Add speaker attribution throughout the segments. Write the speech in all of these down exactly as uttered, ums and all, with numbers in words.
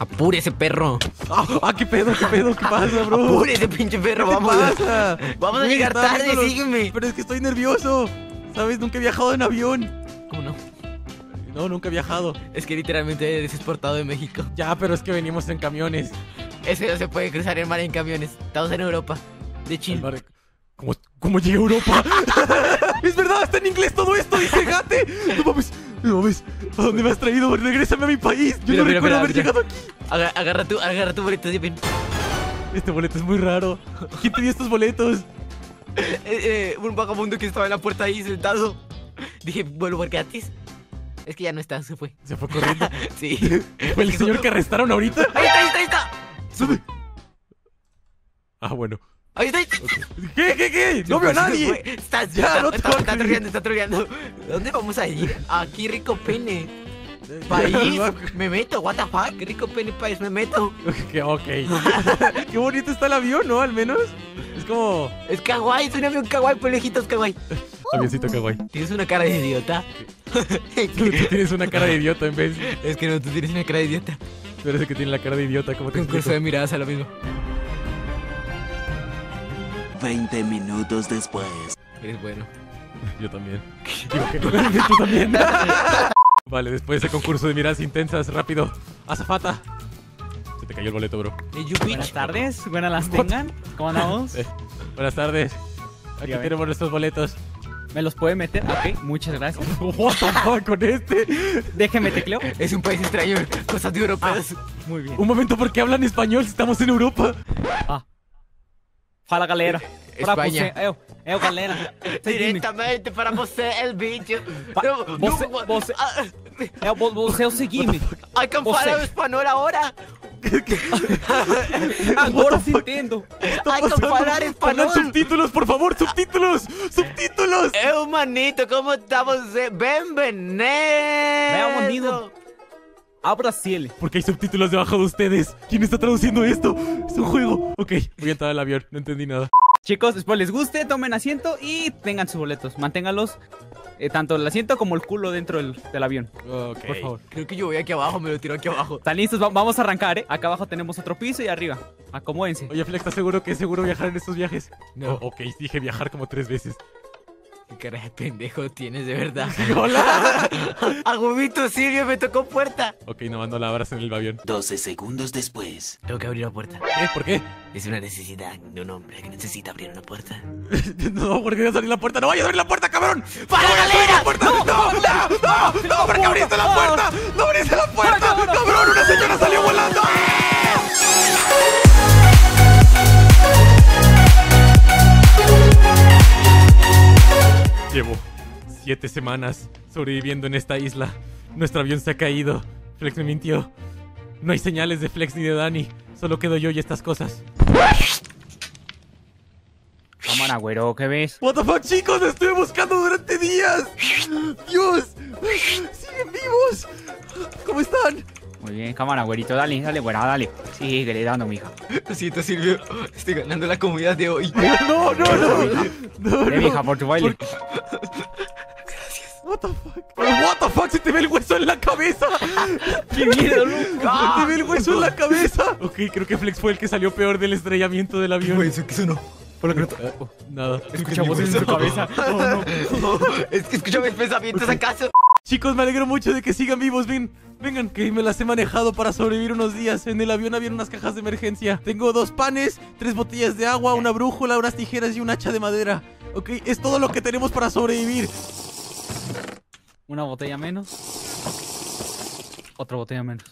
Speaker 1: Apúrese, perro.
Speaker 2: Ah, ah, qué pedo, qué pedo, ¿qué pasa, bro?
Speaker 1: Apúrese, pinche perro,
Speaker 2: ¿Qué
Speaker 1: vamos.
Speaker 2: pasa?
Speaker 1: Vamos a
Speaker 2: Güey,
Speaker 1: llegar
Speaker 2: estaba
Speaker 1: tarde,
Speaker 2: viéndolo,
Speaker 1: sígueme.
Speaker 2: Pero es que estoy nervioso. ¿Sabes? Nunca he viajado en avión.
Speaker 1: ¿Cómo no?
Speaker 2: No, nunca he viajado.
Speaker 1: Es que literalmente eres exportado de México.
Speaker 2: Ya, pero es que venimos en camiones.
Speaker 1: Ese no se puede cruzar el mar en camiones. Estamos en Europa. De Chile.
Speaker 2: ¿Cómo, cómo llegué a Europa? Es verdad, está en inglés todo esto, dice Gate. No mames, no mames. ¿A dónde me has traído? Regrésame a mi país. Yo
Speaker 1: Mira,
Speaker 2: no
Speaker 1: mira,
Speaker 2: recuerdo
Speaker 1: mira,
Speaker 2: haber
Speaker 1: mira.
Speaker 2: llegado aquí.
Speaker 1: Aga- agarra tu, agarra tu boleto de bien.
Speaker 2: Este boleto es muy raro. ¿Quién te dio estos boletos?
Speaker 1: Eh, eh, un vagabundo que estaba en la puerta ahí sentado. Dije, vuelvo por gratis. Es que ya no está, se fue.
Speaker 2: Se fue corriendo.
Speaker 1: Sí.
Speaker 2: ¿Fue el señor que arrestaron ahorita?
Speaker 1: Ahí está, ahí está, ahí está.
Speaker 2: Sube. Ah, bueno.
Speaker 1: Ahí está, ahí está.
Speaker 2: ¿Qué, qué, qué? No veo a nadie.
Speaker 1: Está,
Speaker 2: Ya,
Speaker 1: está,
Speaker 2: no te
Speaker 1: está,
Speaker 2: toques.
Speaker 1: está troleando, está troleando. ¿Dónde vamos a ir? Aquí, rico pene. País, me meto, what the fuck. Rico pene, país, me meto.
Speaker 2: Ok, ok. Qué bonito está el avión, ¿no? Al menos. Es como...
Speaker 1: Es kawaii, es un avión kawaii, por lejitos kawaii.
Speaker 2: Avioncito kawaii.
Speaker 1: Tienes una cara de idiota.
Speaker 2: Tú, tú tienes una cara de idiota en vez.
Speaker 1: Es que no, tú tienes una cara de idiota.
Speaker 2: Tú eres el que tiene la cara de idiota, como te
Speaker 1: Concurso
Speaker 2: explico?
Speaker 1: de miradas a lo mismo.
Speaker 3: veinte minutos después.
Speaker 1: Eres bueno.
Speaker 2: Yo también. Digo que tú también. Vale, después de ese concurso de miradas intensas, rápido. Azafata. Se te cayó el boleto, bro.
Speaker 1: Hey, you
Speaker 4: Buenas
Speaker 1: bitch.
Speaker 4: tardes, buenas las tengan. ¿Cómo andamos?
Speaker 2: Eh, buenas tardes. Aquí
Speaker 4: Dígame.
Speaker 2: tenemos nuestros boletos.
Speaker 4: ¿Me los puede meter? Ok, muchas gracias.
Speaker 2: What the fuck con este.
Speaker 4: Déjeme tecleo.
Speaker 1: Es un país extraño, cosas de europeos.
Speaker 4: Muy bien.
Speaker 2: Un momento, ¿por qué hablan español si estamos en Europa?
Speaker 4: Ah. Fala, galera. Pra
Speaker 1: España.
Speaker 4: você. Eu, eu, galera. Seguime.
Speaker 1: Directamente para você, el bicho.
Speaker 4: Pa-
Speaker 1: No,
Speaker 4: você-
Speaker 1: no,
Speaker 4: você-
Speaker 1: ah,
Speaker 4: Eu, vo- você é o seguinte.
Speaker 1: Hay que
Speaker 4: Você.
Speaker 1: falar español ahora.
Speaker 4: Agora se entendo.
Speaker 1: Hay que falar
Speaker 2: Pongan
Speaker 1: español.
Speaker 2: subtítulos, por favor, subtítulos. Subtítulos.
Speaker 1: Eu, manito, ¿cómo está você? Bienvenido.
Speaker 4: Bienvenido. A Brasil.
Speaker 2: Porque hay subtítulos debajo de ustedes. ¿Quién está traduciendo esto? Es un juego. Ok, voy a entrar al avión. No entendí nada.
Speaker 4: Chicos, después les guste, tomen asiento y tengan sus boletos. Manténganlos, eh, tanto el asiento como el culo dentro del, del avión.
Speaker 2: Ok.
Speaker 4: Por favor.
Speaker 1: Creo que yo voy aquí abajo, me lo tiro aquí abajo.
Speaker 4: ¿Están listos? Va- vamos a arrancar, ¿eh? Acá abajo tenemos otro piso y arriba. Acomódense.
Speaker 2: Oye, Flex, ¿estás seguro que es seguro viajar en estos viajes?
Speaker 1: No.
Speaker 2: Oh, ok, dije viajar como tres veces.
Speaker 1: ¿Qué cara de pendejo tienes, de verdad?
Speaker 2: ¡Hola!
Speaker 1: Agumito, Silvio, me tocó puerta.
Speaker 2: Ok, no mando palabras en el avión.
Speaker 3: doce segundos después.
Speaker 1: Tengo que abrir la puerta.
Speaker 2: ¿Qué? ¿Por qué?
Speaker 1: Es una necesidad de un hombre que necesita abrir una puerta.
Speaker 2: No, porque voy a abrir la puerta. ¡No vayas a abrir la puerta, cabrón!
Speaker 1: ¡Para,
Speaker 2: ¡No vayas a abrir
Speaker 1: galera!
Speaker 2: la puerta! ¡No! ¡No! ¡No! ¡No! ¿Por qué abriste la puerta? ¡No abriste la puerta! ¡Cabrón! ¡Una señora salió volando! Llevo siete semanas sobreviviendo en esta isla. Nuestro avión se ha caído. Flex me mintió. No hay señales de Flex ni de Dani. Solo quedo yo y estas cosas.
Speaker 4: Cámara, güero, ¿qué ves?
Speaker 2: What the fuck, chicos, los estuve buscando durante días. Dios, siguen vivos. ¿Cómo están?
Speaker 4: Muy bien, cámara, güerito, dale, dale, güera, dale. Sí, que le dando, mija.
Speaker 1: Lo siento, Silvio. Estoy ganando la comunidad de hoy.
Speaker 2: No, no, no. No,
Speaker 4: Eh,
Speaker 2: no.
Speaker 4: mija, por tu baile.
Speaker 2: What the fuck? What the fuck, se te ve el hueso en la cabeza.
Speaker 4: ¡Qué miedo, loco!
Speaker 2: Se te ve el hueso en la cabeza. Ok, creo que Flex fue el que salió peor del estrellamiento del avión.
Speaker 1: ¿Eso qué sonó?
Speaker 2: Por lo que no- oh, nada.
Speaker 4: Escucha voces en su cabeza. Oh, no.
Speaker 1: Es que escucho mis pensamientos acaso.
Speaker 2: Chicos, me alegro mucho de que sigan vivos. Ven, vengan, que me las he manejado para sobrevivir unos días. En el avión había unas cajas de emergencia. Tengo dos panes, tres botellas de agua, una brújula, unas tijeras y un hacha de madera. Ok, es todo lo que tenemos para sobrevivir.
Speaker 4: Una botella menos. Otra botella menos.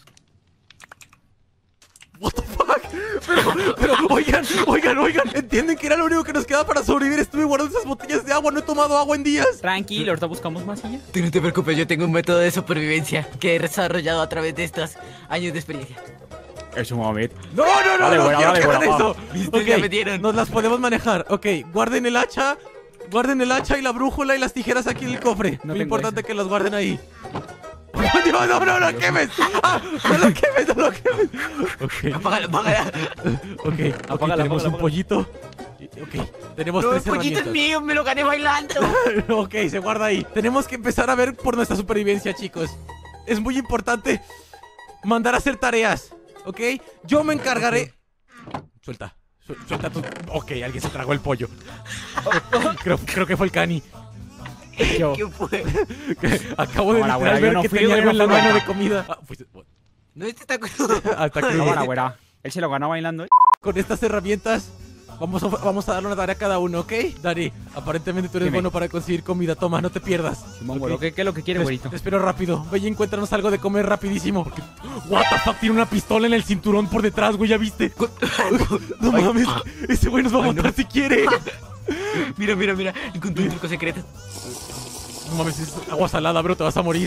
Speaker 2: What the fuck? Pero, pero, oigan, oigan, oigan. ¿Entienden que era lo único que nos quedaba para sobrevivir? Estuve guardando esas botellas de agua, no he tomado agua en días.
Speaker 4: Tranquilo, ahorita buscamos más y ya.
Speaker 1: Tú no te preocupes, yo tengo un método de supervivencia que he desarrollado a través de estos años de experiencia.
Speaker 4: Es un momento.
Speaker 2: No, no, no,
Speaker 4: Dale,
Speaker 2: no
Speaker 4: güera,
Speaker 2: quiero
Speaker 4: dale,
Speaker 2: que hagan
Speaker 4: güera,
Speaker 2: eso.
Speaker 1: ¿Viste?
Speaker 2: Ok,
Speaker 1: Ya me dieron.
Speaker 2: nos las podemos manejar. Ok, guarden el hacha. Guarden el hacha y la brújula y las tijeras aquí en el cofre.
Speaker 4: No
Speaker 2: Muy
Speaker 4: tengo
Speaker 2: importante
Speaker 4: eso.
Speaker 2: que las guarden ahí. Dios, no, no, no quemes. Ah, no lo quemes, no lo quemes. Ok,
Speaker 1: Apágala, apágala.
Speaker 2: ok, ok,
Speaker 4: Apágala,
Speaker 2: tenemos
Speaker 4: apágala,
Speaker 2: un pollito. Y- Ok, tenemos
Speaker 1: No, el
Speaker 2: tres
Speaker 1: pollito es
Speaker 2: herramientas.
Speaker 1: mío, me lo gané bailando.
Speaker 2: Ok, se guarda ahí. Tenemos que empezar a ver por nuestra supervivencia, chicos. Es muy importante mandar a hacer tareas. ¿ok? Yo me encargaré... Suelta, su- suelta tu... Ok, alguien se tragó el pollo. creo, creo que fue el cani.
Speaker 4: Yo.
Speaker 1: ¿Qué fue?
Speaker 2: Acabo de
Speaker 4: Ahora,
Speaker 2: literal
Speaker 4: güera, yo
Speaker 2: ver
Speaker 4: no
Speaker 2: que
Speaker 4: fui,
Speaker 2: tenía
Speaker 4: güey,
Speaker 2: algo en
Speaker 4: no
Speaker 2: la
Speaker 4: fui,
Speaker 2: mano
Speaker 4: güey.
Speaker 2: de comida. Ah, fuiste-
Speaker 1: No, este está crudo.
Speaker 2: Ah, está crudo.
Speaker 4: Cámara, güera. Él se lo ganó bailando.
Speaker 2: Con estas herramientas vamos a, vamos a darle una tarea a cada uno, ¿ok? Dani, aparentemente tú eres
Speaker 4: Dime.
Speaker 2: bueno para conseguir comida. Toma, no te pierdas.
Speaker 4: Simón,
Speaker 2: ¿ok?
Speaker 4: güero, ¿qué, ¿qué es lo que quiere,
Speaker 2: Te-
Speaker 4: güerito?
Speaker 2: Te espero rápido. Ve y encuéntranos algo de comer rapidísimo. Porque... What the fuck, tiene una pistola en el cinturón por detrás, güey, ¿ya viste? No mames, ese güey nos va a
Speaker 1: Ay,
Speaker 2: matar
Speaker 1: no.
Speaker 2: si quiere.
Speaker 1: Mira, mira, mira. Encontré un truco secreto.
Speaker 2: No mames, es agua salada, bro, te vas a morir.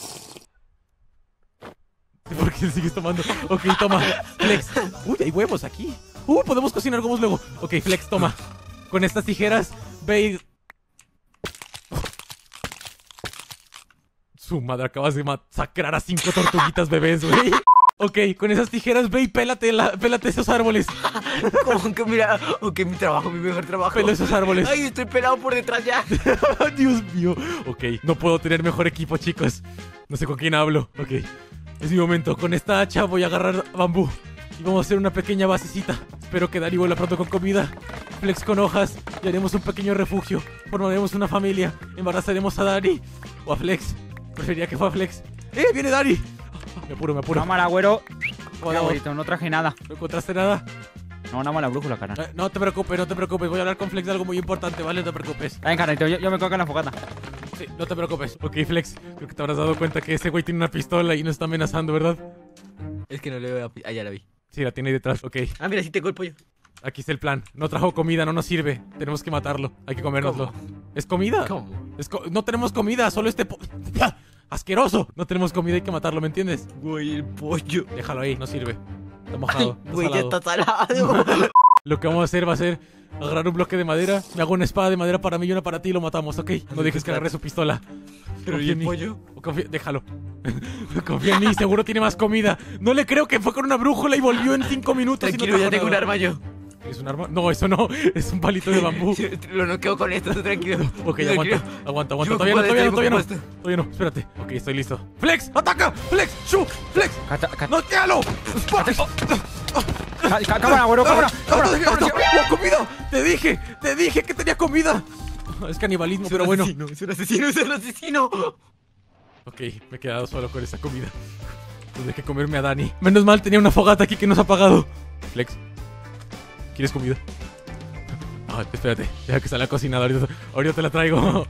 Speaker 2: ¿Por qué sigues tomando? Ok, toma, Flex. Uy, hay huevos aquí. Uh, podemos cocinar huevos luego. Ok, Flex, toma. Con estas tijeras, ve y... Su madre, acabas de masacrar a cinco tortuguitas bebés, güey. Ok, con esas tijeras, ve y pélate, la, pélate esos árboles.
Speaker 1: Como que mira. Ok, mi trabajo, mi mejor trabajo.
Speaker 2: Pela esos árboles.
Speaker 1: Ay, estoy pelado por detrás ya.
Speaker 2: Dios mío. Ok, no puedo tener mejor equipo, chicos. No sé con quién hablo. Ok, es mi momento. Con esta hacha voy a agarrar bambú y vamos a hacer una pequeña basecita. Espero que Dani vuelva pronto con comida. Flex con hojas y haremos un pequeño refugio. Formaremos una familia. Embarazaremos a Dani o a Flex. Preferiría que fuera a Flex. ¡Eh! ¡Viene Dani! Ah, me apuro, me apuro.
Speaker 4: Cámara, güero.
Speaker 2: Vamos,
Speaker 4: Ya, güerito, no traje nada.
Speaker 2: ¿No encontraste nada?
Speaker 4: No, nada más la brújula, carnal.
Speaker 2: Eh, no te preocupes, no te preocupes. Voy a hablar con Flex de algo muy importante, ¿vale? No te preocupes.
Speaker 4: Ven, carnalito, yo, yo me cojo en la fogata.
Speaker 2: Sí, no te preocupes. Ok, Flex, creo que te habrás dado cuenta que ese güey tiene una pistola y nos está amenazando, ¿verdad?
Speaker 1: Es que no le veo. Ah, ya la vi.
Speaker 2: Sí, la tiene ahí detrás. Ok,
Speaker 1: Ah, mira, sí tengo el pollo.
Speaker 2: aquí está el plan. No trajo comida, no nos sirve. Tenemos que matarlo. Hay que comérnoslo. ¿Es comida?
Speaker 1: ¿Cómo?
Speaker 2: Es co- no tenemos comida, solo este po... ¡Ah! ¡Asqueroso! No tenemos comida, hay que matarlo, ¿me entiendes?
Speaker 1: Güey, el pollo.
Speaker 2: Déjalo ahí, no sirve. Está mojado. está
Speaker 1: Güey, ya
Speaker 2: salado.
Speaker 1: está salado.
Speaker 2: Lo que vamos a hacer va a ser agarrar un bloque de madera, me hago una espada de madera para mí y una para ti y lo matamos, ¿ok? No dejes que agarre su pistola.
Speaker 1: Pero
Speaker 2: Confía
Speaker 1: ¿y
Speaker 2: en
Speaker 1: el
Speaker 2: mí.
Speaker 1: pollo?
Speaker 2: Confía- déjalo. Confía en mí, seguro tiene más comida. No le creo que fue con una brújula y volvió en cinco minutos. y no
Speaker 1: Tranquilo, ya
Speaker 2: trajo
Speaker 1: tengo un
Speaker 2: nada.
Speaker 1: arma yo.
Speaker 2: ¿Es un arma? No, eso no. Es un palito de bambú.
Speaker 1: Lo noqueo con esto, tú tranquilo.
Speaker 2: Ok,
Speaker 1: Tranquilo.
Speaker 2: aguanta, aguanta, aguanta.
Speaker 1: Yo me
Speaker 2: Todavía no,
Speaker 1: ocupo de
Speaker 2: todavía no,
Speaker 1: esto,
Speaker 2: todavía
Speaker 1: yo me
Speaker 2: no.
Speaker 1: ocupo de
Speaker 2: Todavía no, espérate. Ok, estoy listo. ¡Flex! ¡Ataca! ¡Flex! ¡Shoot! ¡Flex!
Speaker 4: Cata- cata-
Speaker 2: ¡Noquéalo!
Speaker 4: ca- ca- Cámara, güero, cámara. cámara, cámara.
Speaker 2: ¡Oh, comida! ¡Te dije! ¡Te dije que tenía comida! Es canibalismo, pero bueno.
Speaker 1: Es un asesino, es un asesino.
Speaker 2: Ok, me he quedado solo con esa comida. Tuve que comerme a Dani. Menos mal, tenía una fogata aquí que nos ha apagado. Flex, ¿quieres comida? Ah, espérate, deja que salga cocinada. Ahorita, ahorita te la traigo. ¡No,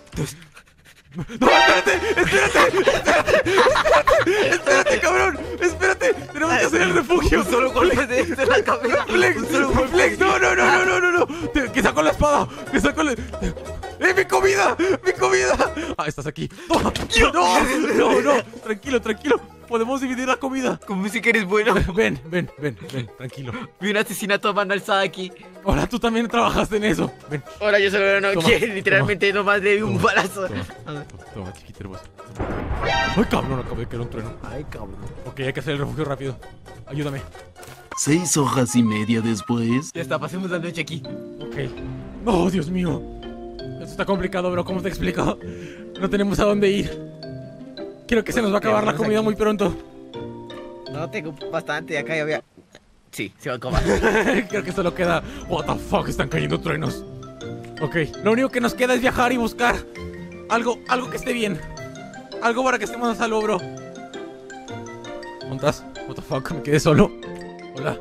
Speaker 2: espérate! ¡Espérate! ¡Espérate! ¡Espérate! ¡Espérate, cabrón! ¡Espérate! ¡Tenemos que hacer el refugio!
Speaker 1: Un solo golpe de esto en la cabeza.
Speaker 2: ¡Flex!
Speaker 1: Un solo golpe.
Speaker 2: ¡Flex! ¡No, no, no, no, no, no! no. Te- ¡Que saco la espada! ¡Que saco la... ¡Eh, mi comida! ¡Mi comida! Ah, estás aquí. ¡Oh! ¡No! ¡No, no! Tranquilo, tranquilo. Podemos dividir la comida.
Speaker 1: Como si que eres bueno.
Speaker 2: Ven, ven, ven, ven, tranquilo.
Speaker 1: Vi un asesinato a mano alzada aquí.
Speaker 2: Ahora tú también trabajaste en eso. Ven.
Speaker 1: Ahora yo solo no
Speaker 2: Toma,
Speaker 1: quiero. Literalmente nomás le di un
Speaker 2: Toma,
Speaker 1: balazo.
Speaker 2: Toma, toma, toma, chiquita hermosa. Ay, cabrón, acabo de caer un trueno.
Speaker 1: Ay, cabrón.
Speaker 2: Ok, hay que hacer el refugio rápido. Ayúdame.
Speaker 3: Seis hojas y media después.
Speaker 1: Ya está, pasemos la noche aquí.
Speaker 2: Ok. Oh, Dios mío. Esto está complicado, bro. ¿Cómo te explico? No tenemos a dónde ir. Creo que se nos va a acabar la comida muy pronto.
Speaker 1: No, tengo bastante. Acá ya había. Sí, se va a acabar.
Speaker 2: Creo que solo queda... What the fuck, están cayendo truenos. Ok, lo único que nos queda es viajar y buscar algo, algo que esté bien. Algo para que estemos a salvo, bro. ¿Dónde estás? What the fuck, me quedé solo. Hola.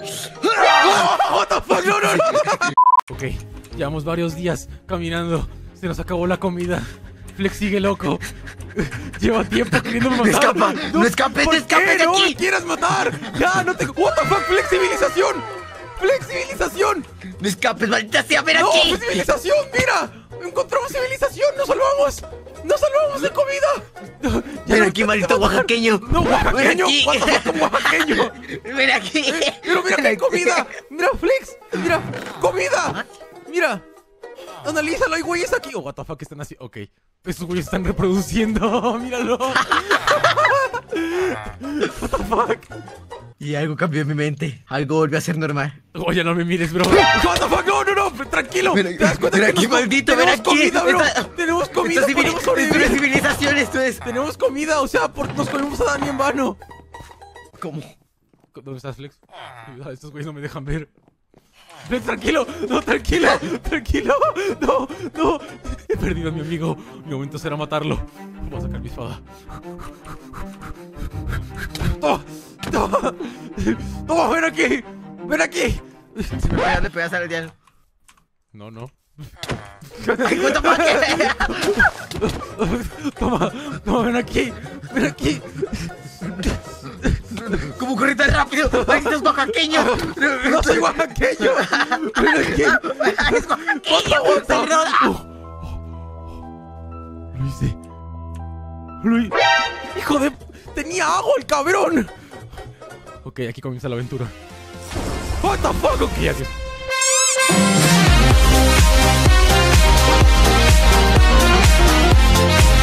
Speaker 2: Oh, what the fuck, no, no, no. Ok, llevamos varios días caminando. Se nos acabó la comida. Flex sigue loco. Lleva tiempo queriéndome matar.
Speaker 1: escapa, no escapes,
Speaker 2: ¿Por
Speaker 1: no escapes
Speaker 2: qué?
Speaker 1: de
Speaker 2: ¡No
Speaker 1: aquí!
Speaker 2: me quieras matar! ¡Ya, no te... What the fuck, flexibilización! ¡Flexibilización!
Speaker 1: ¡No escapes, maldita sea! ¡Ven
Speaker 2: ¡No,
Speaker 1: aquí!
Speaker 2: civilización! ¡Mira! ¡Encontramos civilización! ¡Nos salvamos! ¡Nos salvamos de comida! Ya
Speaker 1: Ven
Speaker 2: no
Speaker 1: aquí,
Speaker 2: te-
Speaker 1: maldito
Speaker 2: te va a matar.
Speaker 1: oaxaqueño.
Speaker 2: ¡No,
Speaker 1: Ven
Speaker 2: oaxaqueño!
Speaker 1: aquí.
Speaker 2: ¡What the fuck, como oaxaqueño!
Speaker 1: ¡Ven aquí!
Speaker 2: ¡Pero mira que hay comida! ¡Mira, Flex! ¡Mira! ¡Comida! ¡Mira! ¡Analízalo! ¡Hay güeyes aquí! Oh, what the fuck, están así... Ok. Estos güeyes están reproduciendo. ¡Míralo! What the fuck.
Speaker 1: Y algo cambió en mi mente. Algo volvió a ser normal.
Speaker 2: Oye, no me mires, bro. What the fuck, no, no, no, tranquilo.
Speaker 1: Ven
Speaker 2: ¿Te das cuenta
Speaker 1: ven
Speaker 2: que
Speaker 1: aquí,
Speaker 2: nos-
Speaker 1: maldito, ven
Speaker 2: tenemos
Speaker 1: aquí.
Speaker 2: comida, bro?
Speaker 1: Esta-
Speaker 2: Tenemos comida,
Speaker 1: Esto es
Speaker 2: podemos
Speaker 1: civili- esto es
Speaker 2: sobrevivir.
Speaker 1: civilización, esto es.
Speaker 2: Tenemos comida, o sea, por- nos comimos a Dani en vano.
Speaker 1: ¿Cómo?
Speaker 2: ¿Dónde estás, Flex? Ayuda, estos güeyes no me dejan ver. Flex, tranquilo, no, tranquilo, tranquilo. No, no. He perdido a mi amigo. Mi momento será matarlo. Voy a sacar mi espada. ¡Toma! ¡Toma! ¡Toma, ven aquí! ¡Ven aquí!
Speaker 1: Si me pegas, le pegas al diablo.
Speaker 2: No, no.
Speaker 1: Ay, what the fuck.
Speaker 2: Toma, toma, ven aquí. Ven aquí.
Speaker 1: ¿Cómo corre tan rápido? ¡Ay, estás oaxaqueño!
Speaker 2: No soy oaxaqueño. Ven aquí.
Speaker 1: ¡Es oaxaqueño! ¡Perdón!
Speaker 2: Lo hice. Lo hice. ¡Hijo de... ¡Tenía agua el cabrón! Ok, aquí comienza la aventura. What the fuck? Ok, adiós.
Speaker 5: We'll be right back.